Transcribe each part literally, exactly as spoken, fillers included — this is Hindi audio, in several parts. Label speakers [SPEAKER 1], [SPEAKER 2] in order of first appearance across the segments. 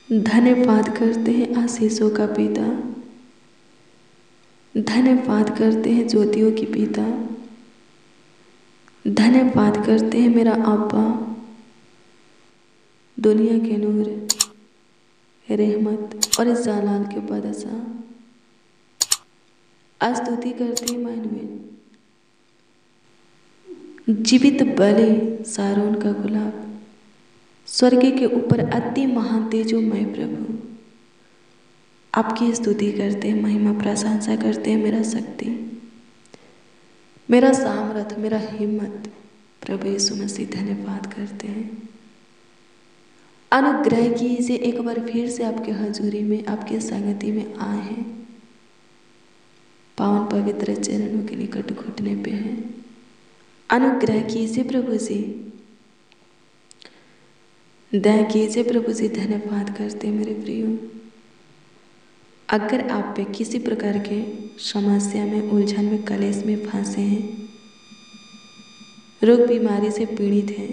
[SPEAKER 1] धन्यवाद करते हैं आशीषों का पिता, धन्यवाद करते हैं ज्योतियों की पिता, धन्यवाद करते हैं मेरा अब्बा, दुनिया के नूर, रहमत और इस जालाल के बादशाह। स्तुति करते हैं मानवीन, जीवित बलि सारोन का गुलाब, स्वर्ग के ऊपर अति महान तेजोमय प्रभु। आपकी स्तुति करते हैं, महिमा प्रशंसा करते हैं मेरा शक्ति, मेरा सामर्थ, मेरा हिम्मत प्रभु यीशु मसीह। धन्यवाद करते हैं। अनुग्रह कीजिए, एक बार फिर से आपके हजूरी में, आपके संगति में आए हैं, पावन पवित्र चरणों के निकट घुटने पे हैं। अनुग्रह कीजिए प्रभु जी, दया कीजिए प्रभु जी। धन्यवाद करते मेरे प्रियो। अगर आप पे किसी प्रकार के समस्या में, उलझन में, कलेश में फंसे हैं, रोग बीमारी से पीड़ित हैं,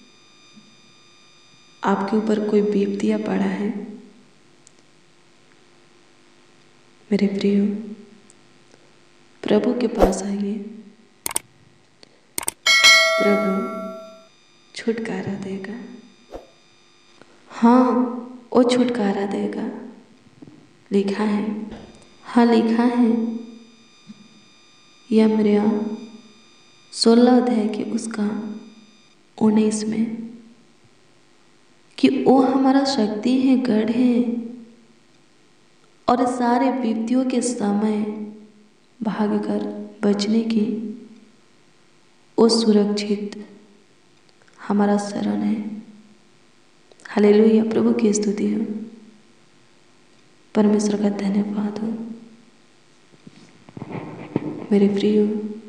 [SPEAKER 1] आपके ऊपर कोई विपत्तियां पड़ा है, मेरे प्रियो प्रभु के पास आइए। प्रभु छुटकारा देगा, हाँ वो छुटकारा देगा। लिखा है, हाँ लिखा है यमरिया सोलह अध्याय के उसका उन्नीस में कि वो हमारा शक्ति है, गढ़ है और सारे विपत्तियों के समय भागकर बचने की वो सुरक्षित हमारा शरण है। हालेलुया, प्रभु की स्तुति हो, परमेश्वर का धन्यवाद हो। मेरे प्रियो,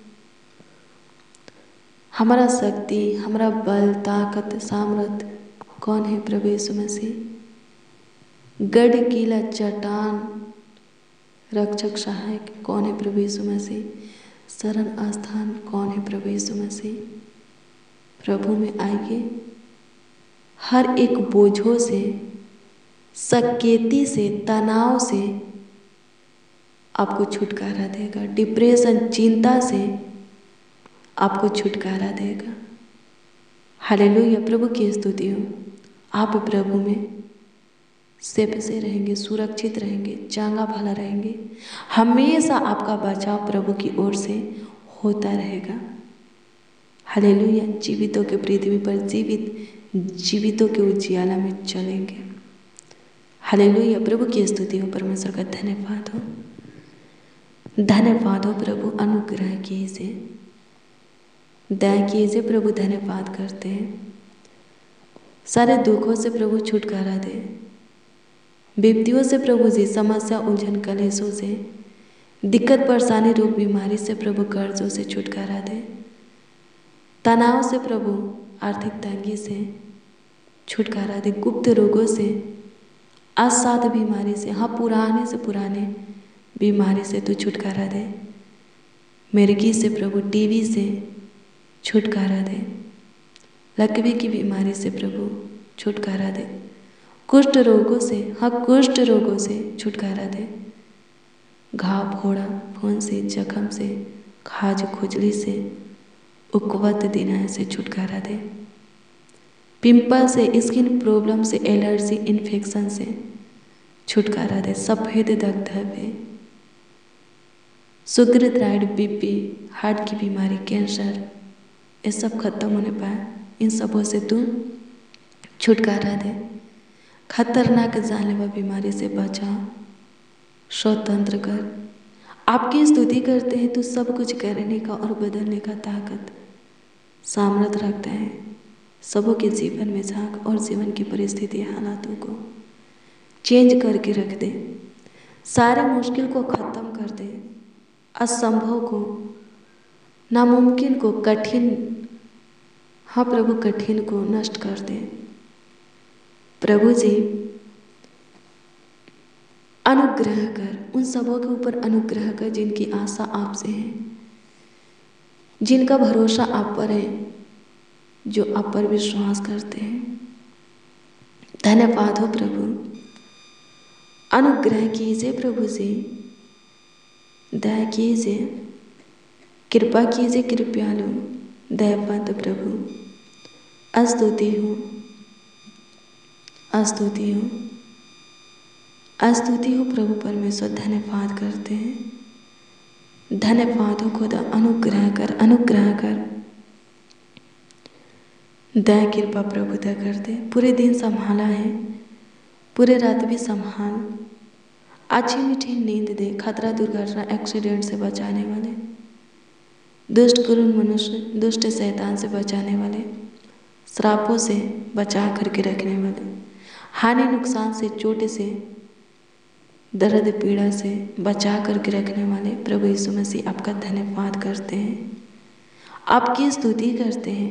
[SPEAKER 1] हमारा शक्ति, हमारा बल, ताकत, सामर्थ कौन है? प्रभु यीशु मसीह। गढ़, किला, चट्टान, रक्षक, सहायक कौन है? प्रभु यीशु मसीह। शरण स्थान कौन है? प्रभु यीशु मसीह। प्रभु में आइए, हर एक बोझों से, सकेती से, तनाव से आपको छुटकारा देगा। डिप्रेशन, चिंता से आपको छुटकारा देगा। हालेलुया, प्रभु की स्तुति हो। आप प्रभु में सेफ से रहेंगे, सुरक्षित रहेंगे, चंगा भला रहेंगे। हमेशा आपका बचाव प्रभु की ओर से होता रहेगा। हालेलुया, जीवितों के पृथ्वी पर जीवित, जीवितों के उजियाला में चलेंगे। हालेलुया, प्रभु की स्तुति हो, परमेश्वर का धन्यवाद हो। धन्यवाद हो प्रभु, अनुग्रह कीजिए, दया कीजिए प्रभु। धन्यवाद करते हैं। सारे दुखों से प्रभु छुटकारा दे, विपत्तियों से प्रभु जी, समस्या, उलझन, कलेशों से, दिक्कत, परेशानी, रोग, बीमारी से प्रभु, कर्जों से छुटकारा दे, तनाव से प्रभु, आर्थिक तंगी से छुटकारा दे, गुप्त रोगों से, असाध्य बीमारी से, हाँ पुराने से पुराने बीमारी से तू छुटकारा दे। मिर्गी से प्रभु, टीबी से छुटकारा दे, लकवे की बीमारी से प्रभु छुटकारा दे, कुष्ठ रोगों से, हाँ कुष्ठ रोगों से छुटकारा दे, घाव, फोड़ा, फुंसी, जख्म से, खाज, खुजली से, उकवत दिनाय से छुटकारा दे, पिंपल से, स्किन प्रॉब्लम से, एलर्जी, इन्फेक्शन से छुटकारा दे, सफ़ेद धब्धबे, शुगर, थायराइड, बीपी, हार्ट की बीमारी, कैंसर, ये सब खत्म होने पाए। इन सबों से तू छुटकारा दे। खतरनाक जानलेवा बीमारी से बचा, स्वतंत्र कर। आपकी स्तुति करते हैं, तू सब कुछ करने का और बदलने का ताकत, सामर्थ रखता है। सबों के जीवन में झांक और जीवन की परिस्थिति, हालातों को चेंज करके रख दे। सारे मुश्किल को ख़त्म कर दे, असंभव को, नामुमकिन को, कठिन, हाँ प्रभु कठिन को नष्ट कर दे। प्रभु जी अनुग्रह कर, उन सबों के ऊपर अनुग्रह कर जिनकी आशा आपसे है, जिनका भरोसा आप पर है, जो आप पर विश्वास करते हैं। धन्यवाद हो प्रभु, अनुग्रह कीजिए प्रभु जी, दया कीजिए, कृपा कीजिए कृपयालु दयावंत प्रभु। स्तुति हो, स्तुति हो, स्तुति हो प्रभु परमेश्वर। धन्यवाद करते हैं, धन्यवाद हो खुदा। अनुग्रह कर, अनुग्रह कर, दया कृपा प्रभु दया कर दे। पूरे दिन संभाला है, पूरे रात भी संभाल, अच्छी मीठी नींद दे, खतरा दुर्घटना एक्सीडेंट से बचाने वाले, दुष्ट करुण मनुष्य, दुष्ट शैतान से बचाने वाले, श्रापों से बचा करके रखने वाले, हानि नुकसान से, चोट से, दर्द पीड़ा से बचा करके रखने वाले प्रभु यीशु मसीह आपका धन्यवाद करते हैं, आपकी स्तुति करते हैं,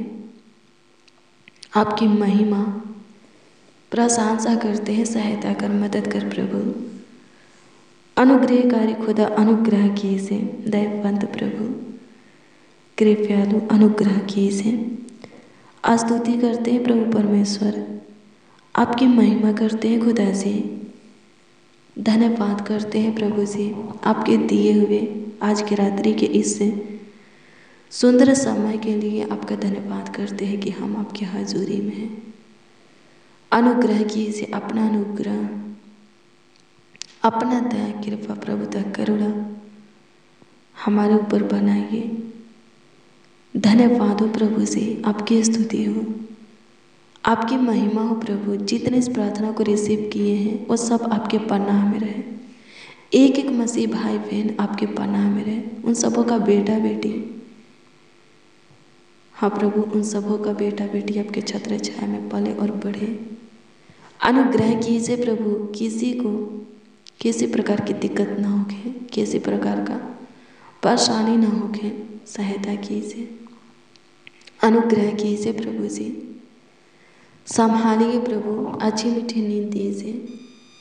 [SPEAKER 1] आपकी महिमा प्रशंसा करते हैं। सहायता कर, मदद कर प्रभु। अनुग्रहकारी खुदा अनुग्रह कीजिए, दयावंत प्रभु कृपयालु अनुग्रह कीजिए। स्तुति करते हैं प्रभु परमेश्वर, आपकी महिमा करते हैं खुदा जी, धन्यवाद करते हैं प्रभु जी आपके दिए हुए आज की रात्रि के इस सुंदर समय के लिए आपका धन्यवाद करते हैं कि हम आपकी हजूरी में हैं। अनुग्रह कीजिए, अपना अनुग्रह, अपना दया कृपा प्रभुता करुणा हमारे ऊपर बनाइए। धन्यवाद हो प्रभु जी, आपकी स्तुति हो, आपकी महिमा हो प्रभु। जितने इस प्रार्थना को रिसीव किए हैं वो सब आपके पनाह में रहे, एक एक मसीह भाई बहन आपके पनाह में रहे, उन सबों का बेटा बेटी, हाँ प्रभु उन सबों का बेटा बेटी आपके छत्र छाया में पले और बढ़े। अनुग्रह कीजिए प्रभु, किसी को किसी प्रकार की दिक्कत ना होके, किसी प्रकार का परेशानी ना होके सहायता कीजिए। अनुग्रह कीजिए प्रभु जी, संभालिए प्रभु, अच्छी मीठी नींद दीजिए।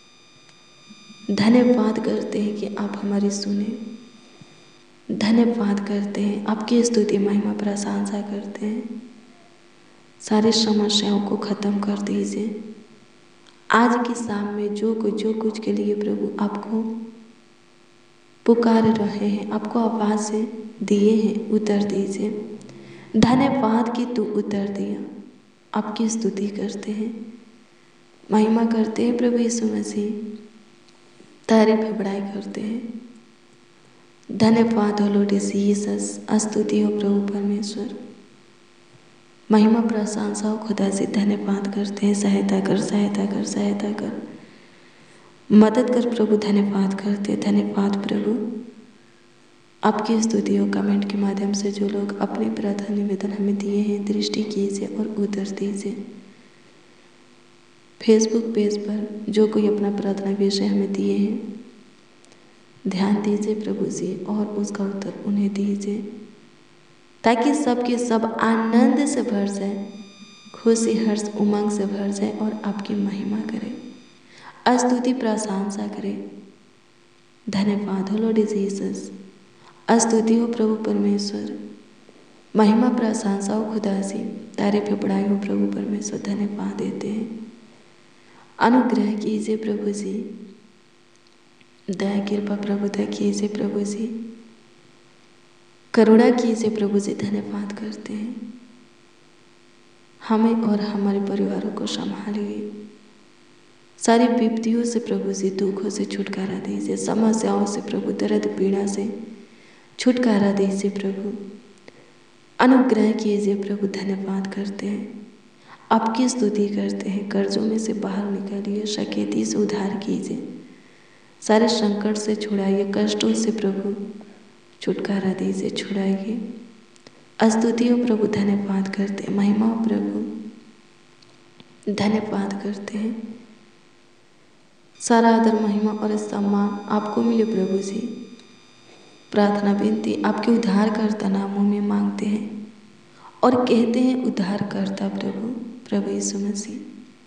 [SPEAKER 1] धन्यवाद करते हैं कि आप हमारी सुने, धन्यवाद करते हैं, आपकी स्तुति महिमा प्रशंसा करते हैं। सारी समस्याओं को ख़त्म कर दीजिए। आज की शाम में जो कुछ जो कुछ के लिए प्रभु आपको पुकार रहे हैं, आपको आवाज़ से दिए हैं, उतर दीजिए। धन्यवाद कि तू उतर दिया। आपकी स्तुति करते हैं, महिमा करते हैं प्रभु यीशु मसीह, तारीफ बड़ाई करते हैं। धन्यवाद हो लॉर्ड जीसस, स्तुति हो प्रभु परमेश्वर, महिमा प्रशंसा हो खुदा से। धन्यवाद करते हैं, सहायता कर, सहायता कर, सहायता कर, मदद कर प्रभु। धन्यवाद करते, धन्यवाद प्रभु। आपकी स्तुति हो। कमेंट के माध्यम से जो लोग अपनी प्रार्थना निवेदन हमें दिए हैं, दृष्टि कीजिए और उतर दीजिए। फेसबुक पेज पर जो कोई अपना प्रार्थना विषय हमें दिए हैं, ध्यान दीजिए प्रभु जी और उसका उत्तर उन्हें दीजिए, ताकि सबके सब आनंद से भर जाए, खुशी हर्ष उमंग से भर जाए और आपकी महिमा करे, स्तुति प्रशंसा करे। धन्यवाद हो लॉर्ड जीसस, स्तुति हो प्रभु परमेश्वर, महिमा प्रशंसा हो खुदा से, तारीफ बड़ाई हो प्रभु परमेश्वर। धन्यवाद देते हैं। अनुग्रह कीजिए प्रभु जी, दया कृपा प्रभु दया कीजिए प्रभु जी, करुणा कीजिए प्रभु जी। धन्यवाद करते हैं, हमें और हमारे परिवारों को संभालिए। सारी विपत्तियों से प्रभु जी, दुखों से छुटकारा दीजिए, समस्याओं से प्रभु, दर्द पीड़ा से छुटकारा दीजिए प्रभु। अनुग्रह कीजिए प्रभु। धन्यवाद करते हैं, आपकी स्तुति करते हैं। कर्जों में से बाहर निकालिए, शकेती से उद्धार कीजिए, सारे संकट से छुड़ाइए, कष्टों से प्रभु छुटकारा दीजिए, छुड़ाइए। स्तुति हो प्रभु, धन्यवाद करते हैं, महिमा हो प्रभु, धन्यवाद करते हैं। सारा आदर महिमा और सम्मान आपको मिले प्रभु जी। प्रार्थना विनती आपके उद्धारकर्ता नामों में मांगते हैं और कहते हैं उद्धारकर्ता प्रभु, प्रभु यीशु मसीह।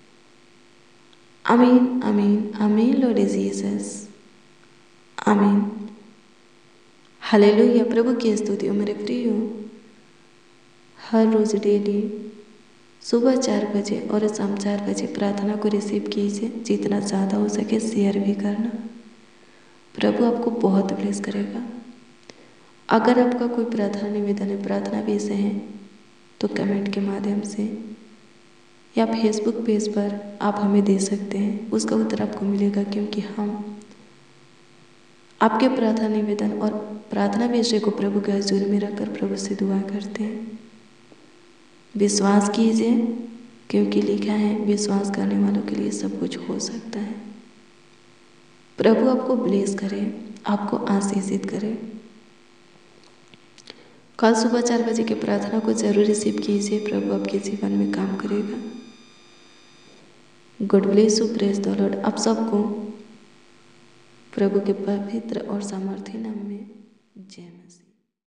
[SPEAKER 1] आमीन, आमीन, आमीन लॉर्ड जीसस, आमीन। हालेलुया। प्रभु की स्तुति हो मेरे प्रियो। हर रोज डेली सुबह चार बजे और शाम चार बजे प्रार्थना को रिसीव कीजिए। जितना ज़्यादा हो सके शेयर भी करना। प्रभु आपको बहुत ब्लेस करेगा। अगर आपका कोई प्रार्थना निवेदन है, प्रार्थना विषय है, तो कमेंट के माध्यम से या फेसबुक पेज पर आप हमें दे सकते हैं। उसका उत्तर आपको मिलेगा, क्योंकि हम आपके प्रार्थना निवेदन और प्रार्थना विषय को प्रभु के हजूर में रखकर प्रभु से दुआ करते हैं। विश्वास कीजिए, क्योंकि लिखा है विश्वास करने वालों के लिए सब कुछ हो सकता है। प्रभु आपको ब्लेस करे, आपको आशीषित करे। कल सुबह चार बजे की प्रार्थना को जरूर रिसीव कीजिए। प्रभु आपके जीवन में काम करेगा। God bless you, praise the lord. आप सबको प्रभु के पवित्र और सामर्थ्य नाम में जय मसीह।